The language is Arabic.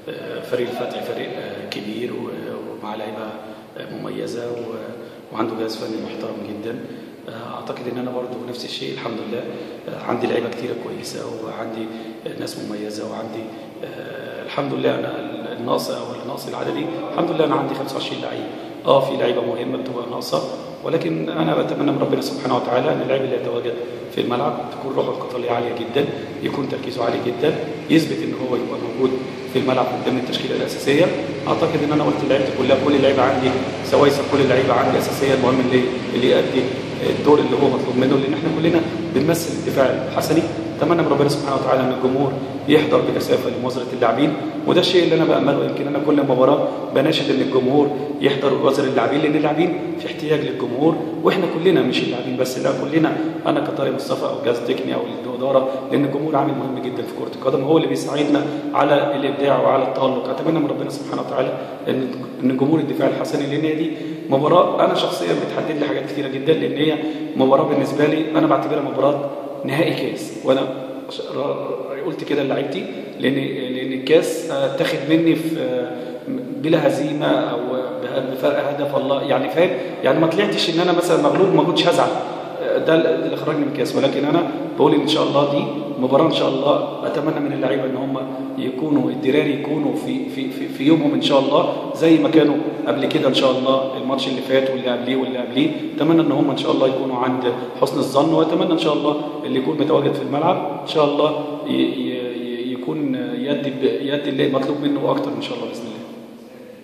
فريق الفتح فريق كبير ومع لعيبه مميزه وعنده جهاز فني محترم جدا. اعتقد ان انا برضو نفس الشيء الحمد لله، عندي لعيبه كتيره كويسه وعندي ناس مميزه وعندي الحمد لله انا النقص العددي الحمد لله انا عندي 25 لعيب. في لعيبه مهمه بتبقى ناقصه، ولكن انا بتمنى من ربنا سبحانه وتعالى ان اللاعب اللي يتواجد في الملعب تكون روحه القتاليه عاليه جدا، يكون تركيزه عالي جدا، يثبت ان هو يبقى موجود في الملعب من ضمن التشكيله الاساسيه. اعتقد ان انا قلت لعيبتي كلها، كل اللعيبه عندي سوايسه، كل اللعيبه عندي اساسيه، المهم اللي يؤدي الدور اللي هو مطلوب منه، لان احنا كلنا بنمثل الدفاع الحسني. اتمنى من ربنا سبحانه وتعالى ان الجمهور يحضر بكثافه لمؤازره اللاعبين، وده الشيء اللي انا بامله. يمكن انا كل مباراه بناشد ان الجمهور يحضر ويؤازر اللاعبين، لان اللاعبين في احتياج للجمهور، واحنا كلنا مش اللاعبين بس، لا كلنا، انا كطارق مصطفى او جهاز تقني او الاداره، لان الجمهور عامل مهم جدا في كره القدم، هو اللي بيساعدنا على الابداع وعلى التالق. اتمنى من ربنا سبحانه وتعالى ان جمهور الدفاع الحسني، لان هي دي مباراه انا شخصيا بتحدد لي حاجات كثيره جدا، لان هي مباراه بالنسبه لي انا بعتبرها مباراه نهائي كاس، وانا قلت كده لعيبتي، لان الكاس اتاخد مني في بلا هزيمه او بفرق هدف، الله يعني فاهم، يعني ما طلعتش ان انا مثلا مغلوب ما كنتش هزعل، ده اللي خرجني من الكاس. ولكن انا بقول ان شاء الله دي مباراه ان شاء الله اتمنى من اللعيبه ان هم يكونوا الدراري يكونوا في يومهم ان شاء الله زي ما كانوا قبل كده ان شاء الله، الماتش اللي فات واللي قبليه واللي قبليه. اتمنى ان هم ان شاء الله يكونوا عند حسن الظن، واتمنى ان شاء الله اللي يكون متواجد في الملعب ان شاء الله يكون يدي اللي مطلوب منه اكتر ان شاء الله باذن الله.